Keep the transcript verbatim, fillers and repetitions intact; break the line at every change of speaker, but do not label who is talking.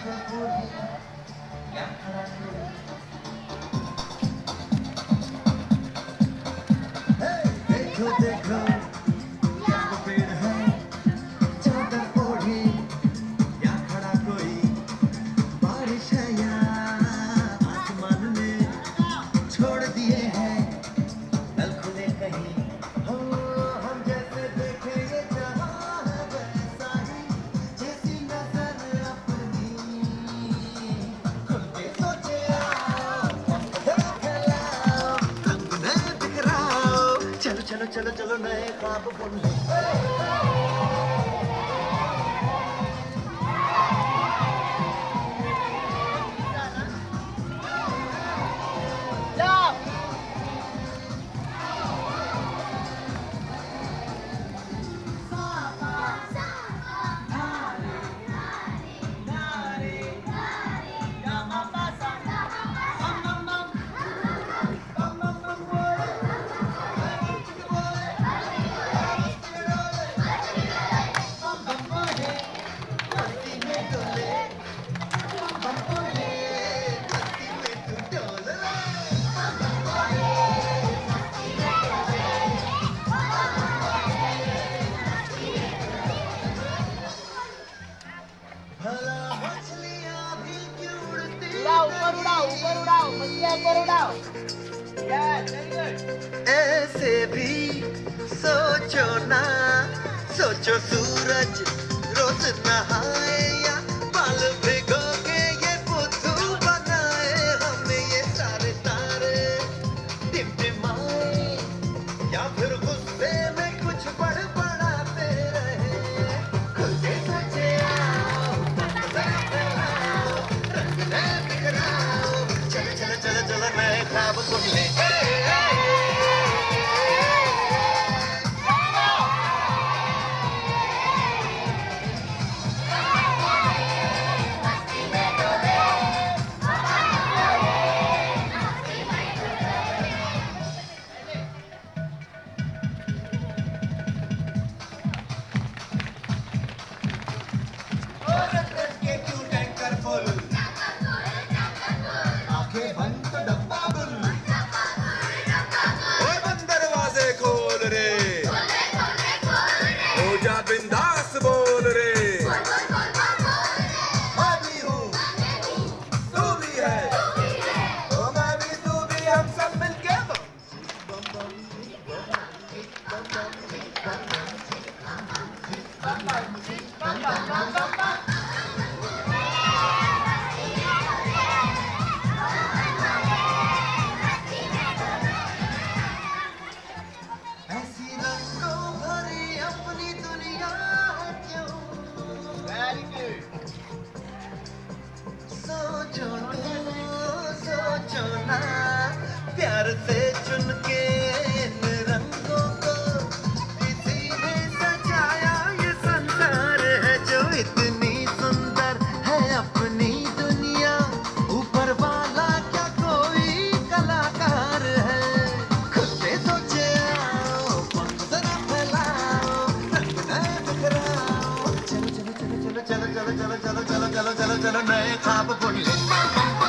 देखो देखो क्या पेड़ है, चादर ओढ़ी या खड़ा कोई, बारिश है या आसमान ने छोड़ दिए हैं नल खुले कहीं। हो हम जैसे देखें ये जहां है वैसा ही, जैसी नजर अपनी खुद के सोचे आओ, फैलाओ, रंग नए बिखराओ, चलो चलो चलो चलो नए ख्वाब बुन ले।
ऊपर उड़ाओ, ऊपर उड़ाओ, मछलियाँ ऊपर उड़ाओ। Yes, very good.
ऐसे भी सोचो ना, सोचो सूरज रोज नहाए या बाल भिगो के ये बुद्धू बनाए, हमें ये सारे तारे टिमटिमाए या फिर गुस्से में कुछ बड़बड़ाते रहे। खुद के सोचे आओ, फैलाओ, रंग नए बिखराओ, चलो चलो चलो चलो नए ख्वाब बुन ले।
बिंदास बोल रे,
मैं भी हूँ,
तू भी है,
ओ मैं भी तू भी, हम सब मिलके ऐसी रंगों भरी अपनी दुनिया है क्यों।
Very good.
सोचो तो सोचो ना, प्यार से चुन के इन रंगों को किसी ने सजाया, ये संसार है जो इतनी सुंदर है अपनी दुनिया, ऊपर वाला क्या कोई कलाकार है। खुद से सोचे आओ, पंख जरा फैलाओ, रंग नए बिखराओ, चलो चलो चलो चलो चलो चलो चलो चलो चलो चलो चलो नए ख्वाब बुन ले।